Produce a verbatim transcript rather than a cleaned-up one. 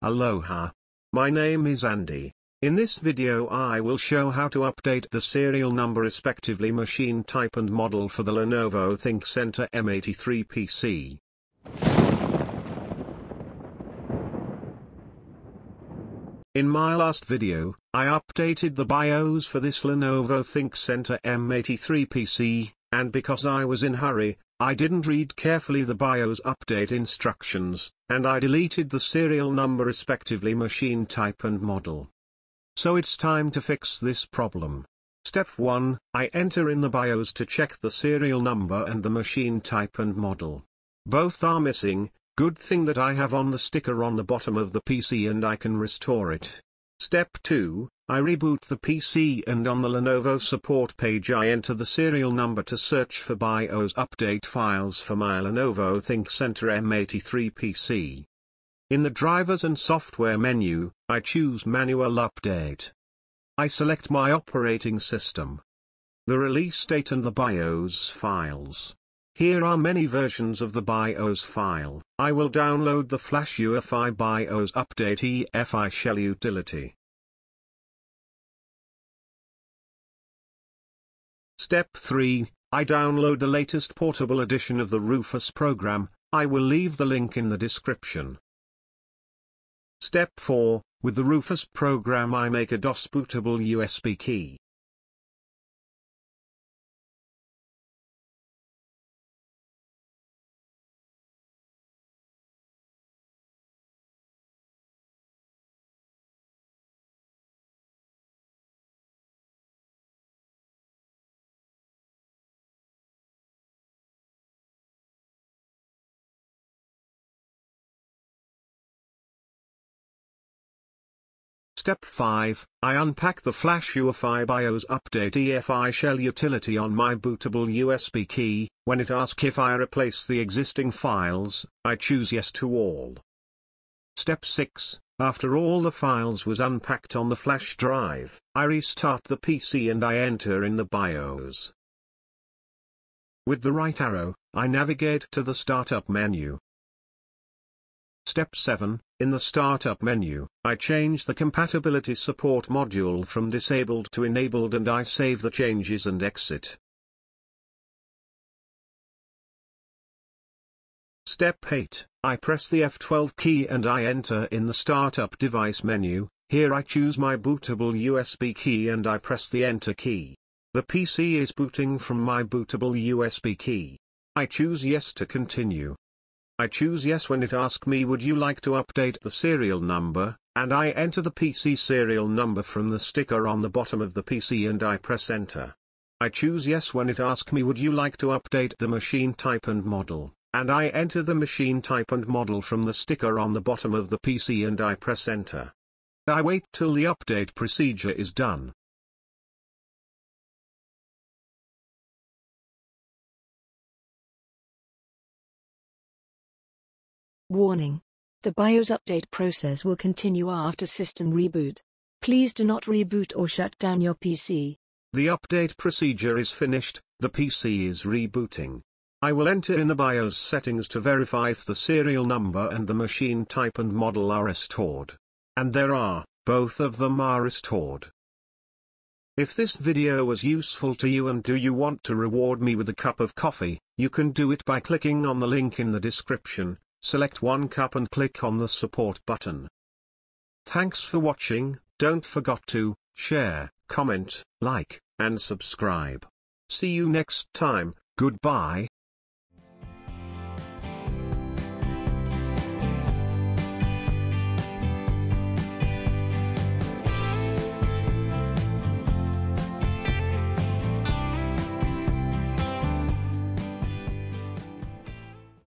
Aloha. My name is Andy. In this video I will show how to update the serial number respectively machine type and model for the Lenovo ThinkCentre M eighty-three P C. In my last video, I updated the BIOS for this Lenovo ThinkCentre M eighty-three P C, and because I was in hurry, I didn't read carefully the BIOS update instructions, and I deleted the serial number respectively machine type and model. So it's time to fix this problem. Step one, I enter in the BIOS to check the serial number and the machine type and model. Both are missing. Good thing that I have on the sticker on the bottom of the P C and I can restore it. Step two, I reboot the P C and on the Lenovo support page I enter the serial number to search for BIOS update files for my Lenovo ThinkCentre M eighty-three P C. In the drivers and software menu, I choose manual update. I select my operating system, the release date and the BIOS files. Here are many versions of the BIOS file. I will download the Flash U E F I BIOS Update E F I shell utility. Step three, I download the latest portable edition of the Rufus program. I will leave the link in the description. Step four, with the Rufus program I make a DOS bootable U S B key. Step five, I unpack the Flash U E F I BIOS Update E F I shell utility on my bootable U S B key. When it asks if I replace the existing files, I choose yes to all. Step six, after all the files was unpacked on the flash drive, I restart the P C and I enter in the BIOS. With the right arrow, I navigate to the startup menu. Step seven, in the startup menu, I change the compatibility support module from disabled to enabled and I save the changes and exit. Step eight, I press the F twelve key and I enter in the startup device menu. Here I choose my bootable U S B key and I press the enter key. The P C is booting from my bootable U S B key. I choose yes to continue. I choose yes when it asks me would you like to update the serial number, and I enter the P C serial number from the sticker on the bottom of the P C and I press enter. I choose yes when it asks me would you like to update the machine type and model, and I enter the machine type and model from the sticker on the bottom of the P C and I press enter. I wait till the update procedure is done. Warning. The BIOS update process will continue after system reboot. Please do not reboot or shut down your P C. The update procedure is finished, the P C is rebooting. I will enter in the BIOS settings to verify if the serial number and the machine type and model are restored. And there are, both of them are restored. If this video was useful to you and do you want to reward me with a cup of coffee, you can do it by clicking on the link in the description. Select one cup and click on the support button. Thanks for watching. Don't forget to share, comment, like, and subscribe. See you next time. Goodbye.